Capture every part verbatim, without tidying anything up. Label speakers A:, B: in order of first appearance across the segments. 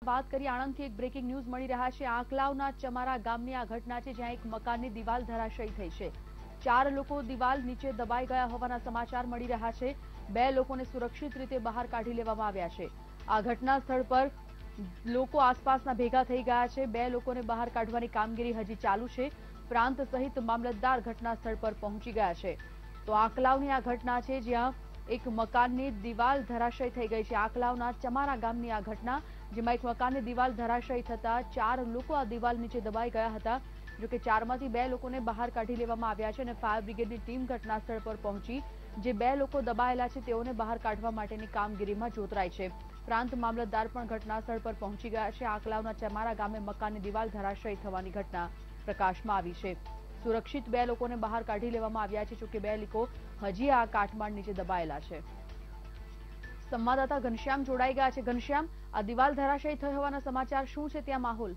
A: વાત કરીએ આણંદથી એક બ્રેકિંગ ન્યૂઝ મળી રહ્યા છે। આંકલાવના ચમારા ગામની આ ઘટના છે, જ્યાં એક મકાનની દિવાલ ધરાશયી થઈ છે। ચાર લોકો દિવાલ નીચે દબાઈ ગયા હોવાના સમાચાર મળી રહ્યા છે। બે લોકોને સુરક્ષિત રીતે બહાર કાઢી લેવામાં આવ્યા છે। આ ઘટના સ્થળ પર લોકો આસપાસના ભેગા થઈ ગયા છે। બે લોકોને બહાર કાઢવાની કામગીરી હજી ચાલુ છે। પ્રાંત સહિત મામલતદાર ઘટના સ્થળ પર પહોંચી ગયા છે। તો આંકલાવની આ ઘટના છે, જ્યાં એક મકાનની દિવાલ ધરાશયી થઈ ગઈ છે। આંકલાવના ચમારા ગામની આ ઘટના, જેમાં એક મકાનની દિવાલ ધરાશયી થતા ચાર લોકો આ દિવાલ નીચે દબાઈ ગયા હતા। જો કે ચારમાંથી બે લોકોને બહાર કાઢી લેવામાં આવ્યા છે અને ફાયર બ્રિગેડની ટીમ ઘટના સ્થળ પર પહોંચી જે બે લોકો દબાયેલા છે તેઓને બહાર કાઢવા માટેની કામગીરીમાં જોતરાઈ છે। પ્રાંત મામલતદાર પણ ઘટના સ્થળ પર પહોંચી ગયા છે। આંકલાવના ચમારા ગામે મકાનની દિવાલ ધરાશયી થવાની ઘટના પ્રકાશમાં આવી છે। સુરક્ષિત બે લોકોને બહાર કાઢી લેવામાં આવ્યા છે, જોકે બે લોકો હજી આ કાટમાળ નીચે દબાયેલા છે। સંવાદદાતા ઘનશ્યામ જોડાઈ ગયા છે। ઘનશ્યામ, આ દિવાલ ધરાશયી થઈ હોવાના સમાચાર શું છે ત્યાં માહોલ?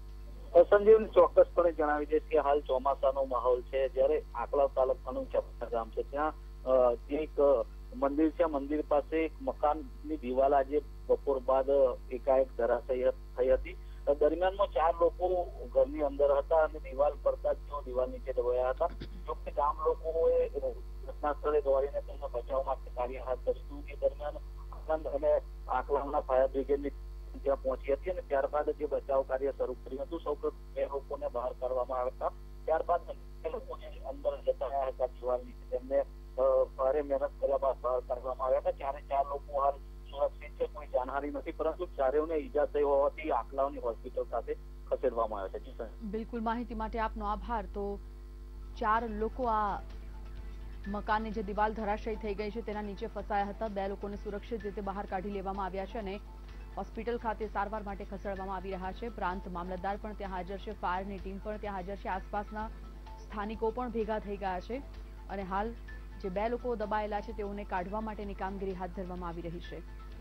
B: સંજીવ ચોક્કસપણે જણાવી દઈશ કે હાલ ચોમાસાનો માહોલ છે, જ્યારે આંકલાવ તાલુકાનું ચમારા ગામ છે ત્યાં એક મંદિર છે, મંદિર પાસે એક મકાનની દિવાલ આજે બપોર બાદ એકાએક ધરાશયી થઈ હતી। દરમિયાનમાં ચાર લોકો ઘરની અંદર હતા અને દિવાલ પડતા જ તેઓ દિવાલ નીચે દબાયા હતા। જોકે ગામ લોકોએ ઘટના સ્થળે દોડીને તેમને બચાવ માટે કાર્ય હાથ ધર્યું। એ દરમિયાન આણંદ અને આંકલાવના ફાયર બ્રિગેડની ત્યાં પહોંચી હતી અને ત્યારબાદ જે બચાવ કાર્ય શરૂ કર્યું હતું। સૌપ્રથમ બે લોકોને બહાર કાઢવામાં આવ્યા હતા, ત્યારબાદ બે લોકોને અંદર જતા રહ્યા હતા દિવાલ નીચે, તેમને ભારે મહેનત કર્યા બાદ બહાર કાઢવામાં આવ્યા હતા। ચારે ચાર લોકો હાલ સુરક્ષિત છે, કોઈ જાનહાની નથી, પરંતુ ચારેયને ઈજા થઈ હોવાથી આંકલાવની હોસ્પિટલ ખાતે ખસેડવામાં આવ્યા છે।
A: બિલકુલ, માહિતી માટે આપનો આભાર। તો ચાર લોકો આ મકાનની જે દિવાલ ધરાશયી થઈ ગઈ છે તેના નીચે ફસાયા હતા। બે લોકોને સુરક્ષિત રીતે બહાર કાઢી લેવામાં આવ્યા છે અને હોસ્પિટલ ખાતે સારવાર માટે ખસેડવામાં આવી રહ્યા છે। પ્રાંત મામલતદાર પણ ત્યાં હાજર છે, ફાયરની ટીમ પણ ત્યાં હાજર છે, આસપાસના સ્થાનિકો પણ ભેગા થઈ ગયા છે અને હાલ જે બે લોકો દબાયેલા છે તેઓને કાઢવા માટેની કામગીરી હાથ ધરવામાં આવી રહી છે।